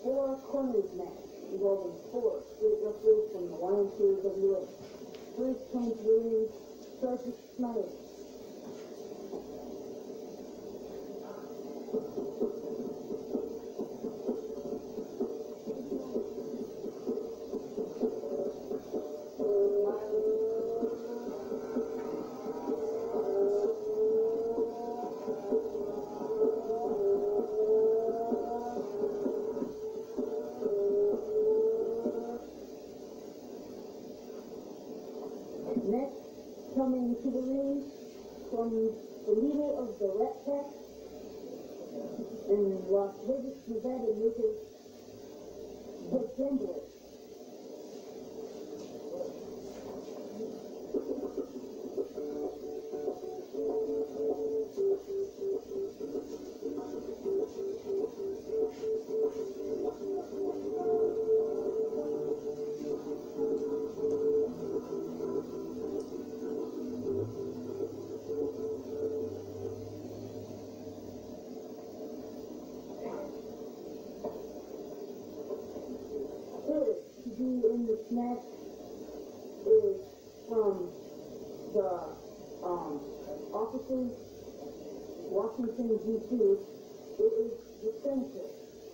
four corners match involving four straight wrestlers from the YMCA. First comes Williams, Sergeant Smiley. Next, coming to the ring from the leader of the Rat Pack in Las Vegas, Nevada, makers the Gambler. In this match is from the offices, Washington, D.C. It is the Senator.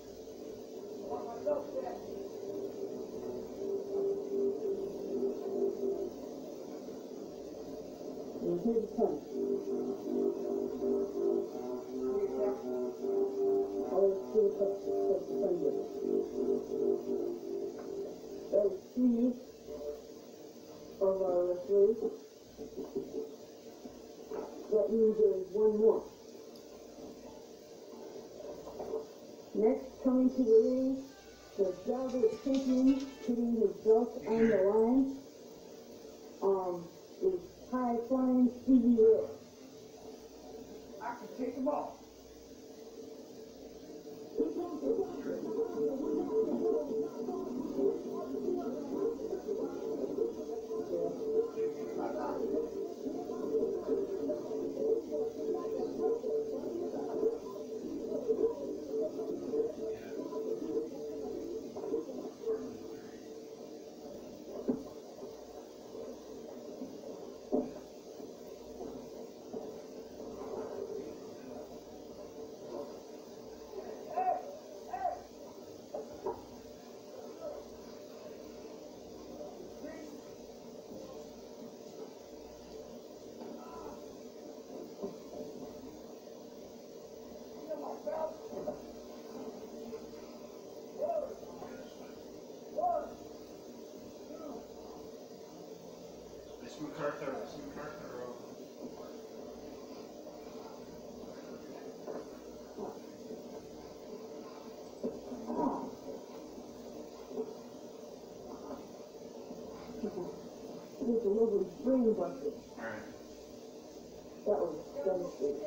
And here's the punch. Always two touches. There's three of our wrestlers. That means there's one more. Next, coming to the ring, the Jobber champion putting his belt on the line is high-flying Stevie Ray. I can take them off. MacArthur. There's a lovely brain bucket. Alright. That was devastating.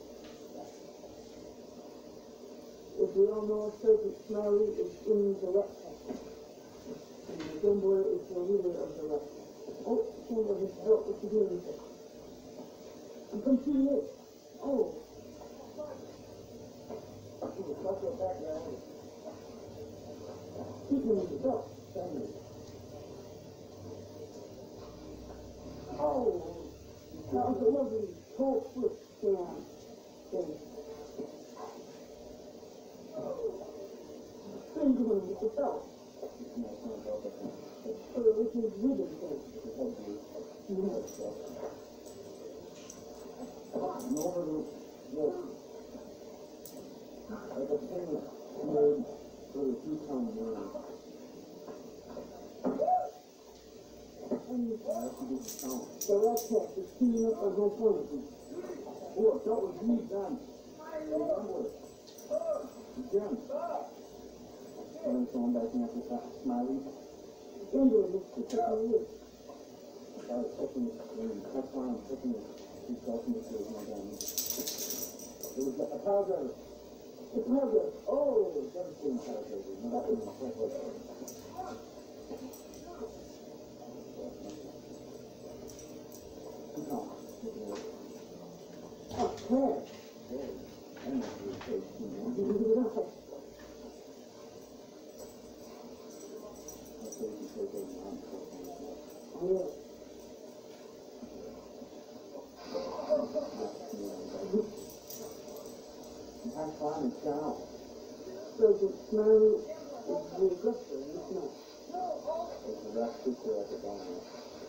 As we all know, Sergeant Smiley is in the Rat Pack. And the Gambler is the leader of the Rat Pack. Oh, Chandler has belt. What you doing with it? I'm competing it. Oh. Fuck that back guy. Keep him with the belt. Oh. That was a lovely toe flip stand thing. Strangling with the belt. With his ribbon thing. Like a thing made for the two-tone word. And the Rat Pack is teaming up on home point. Oh, that was me, Dan. Again. And then someone back in after Smiley. Gambler looks to take a look. I was taking that's why I'm taking his document to my down. It was a paragraph. The paragraph. Oh, Devastating paragraph. That was my paragraph. oh, Claire. I don't know if it was You can give it up. Yeah. Have fun and shout. Sergeant Smiley is the aggressor, it's not. That's super at the bottom.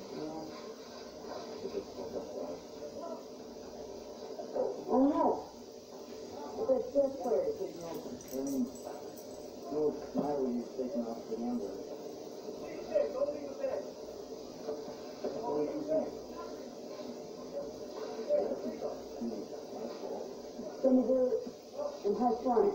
Oh no! That death player is taking over. And George Smiley is taking off the number. What do you think? Senator and High Flying.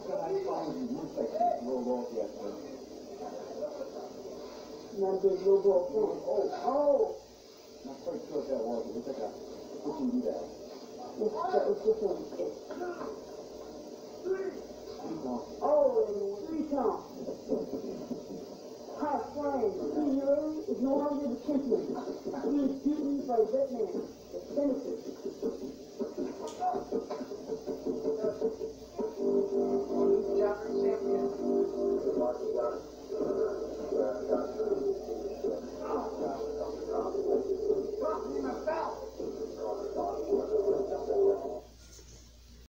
Not a big low ball fan. Oh! Not quite sure what that was. It looked like a pushing you down. Yes, that was just a mistake. Oh, three counts. High Flying, Senior is no longer the champion. He is beaten by that man, the Senator.